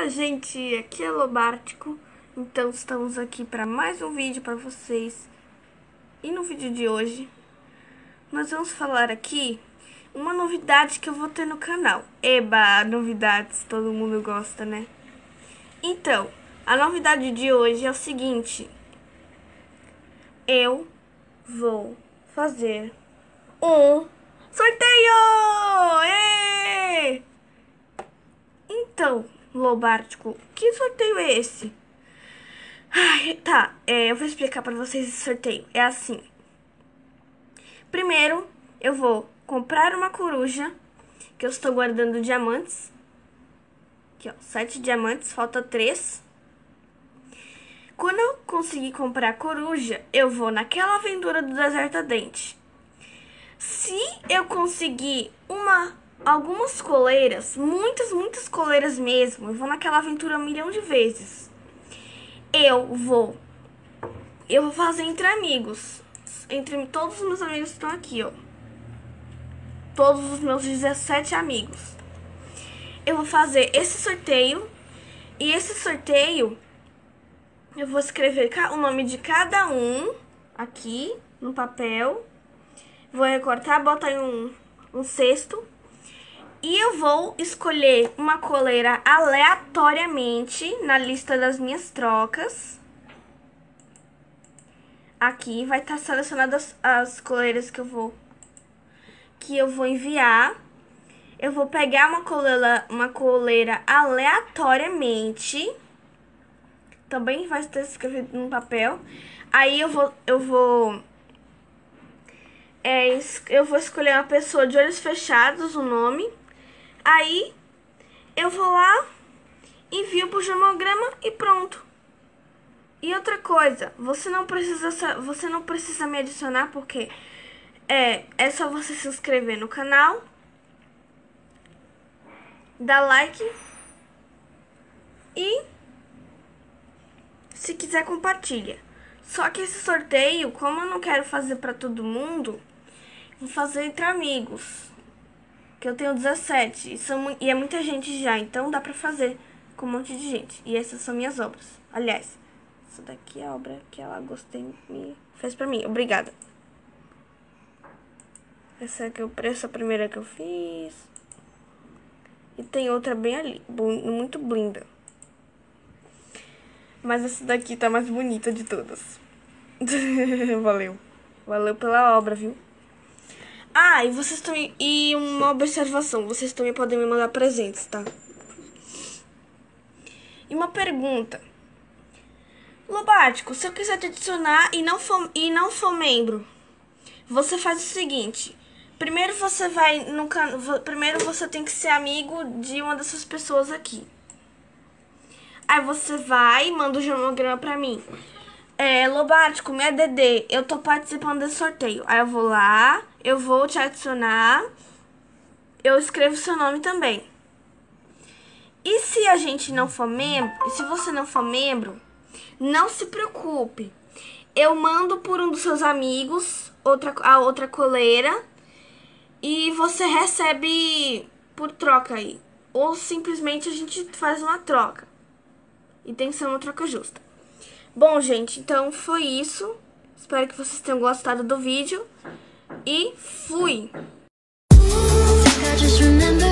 Fala, gente, aqui é Lobártico. Então estamos aqui para mais um vídeo para vocês. E no vídeo de hoje nós vamos falar aqui uma novidade que eu vou ter no canal. Eba, novidades, todo mundo gosta, né? Então, a novidade de hoje é o seguinte: eu vou fazer um sorteio! Ê! Então, Lobártico, que sorteio é esse? Ai, tá, eu vou explicar pra vocês esse sorteio. É assim. Primeiro, eu vou comprar uma coruja, que eu estou guardando diamantes. Aqui, ó, 7 diamantes, falta 3. Quando eu conseguir comprar a coruja, eu vou naquela aventura do Deserto Ardente. Se eu conseguir algumas coleiras, muitas coleiras mesmo, eu vou naquela aventura 1.000.000 de vezes. Eu vou fazer entre amigos, entre todos os meus amigos que estão aqui, ó. Todos os meus 17 amigos. Eu vou fazer esse sorteio, e esse sorteio eu vou escrever o nome de cada um aqui no papel. Vou recortar, botar em um cesto. E eu vou escolher uma coleira aleatoriamente na lista das minhas trocas. Aqui vai estar selecionadas as coleiras que eu vou enviar. Eu vou pegar uma coleira aleatoriamente. Também vai estar escrito no papel. Aí eu vou escolher uma pessoa de olhos fechados, o nome. Aí eu vou lá, envio pro gemograma e pronto. E outra coisa, você não precisa me adicionar, porque é só você se inscrever no canal, dar like e, se quiser, compartilha. Só que esse sorteio, como eu não quero fazer pra todo mundo, vou fazer entre amigos, que eu tenho 17 e é muita gente já, então dá pra fazer com um monte de gente. E essas são minhas obras. Aliás, essa daqui é a obra que ela fez pra mim. Obrigada. Essa a primeira que eu fiz. E tem outra bem ali, muito linda. Mas essa daqui tá mais bonita de todas. Valeu. Valeu pela obra, viu? Ah, e uma observação, vocês também podem me mandar presentes, tá? E uma pergunta. Lobártico, se eu quiser te adicionar e não for membro, você faz o seguinte: primeiro você vai no canal, primeiro você tem que ser amigo de uma dessas pessoas aqui. Aí você vai e manda o gemograma pra mim. Lobártico, minha DD, eu tô participando desse sorteio. Aí eu vou lá, eu vou te adicionar, eu escrevo seu nome também. E se a gente não for membro, e se você não for membro, não se preocupe. Eu mando por um dos seus amigos a outra coleira e você recebe por troca aí. Ou simplesmente a gente faz uma troca. E tem que ser uma troca justa. Bom, gente, então foi isso. Espero que vocês tenham gostado do vídeo. E fui!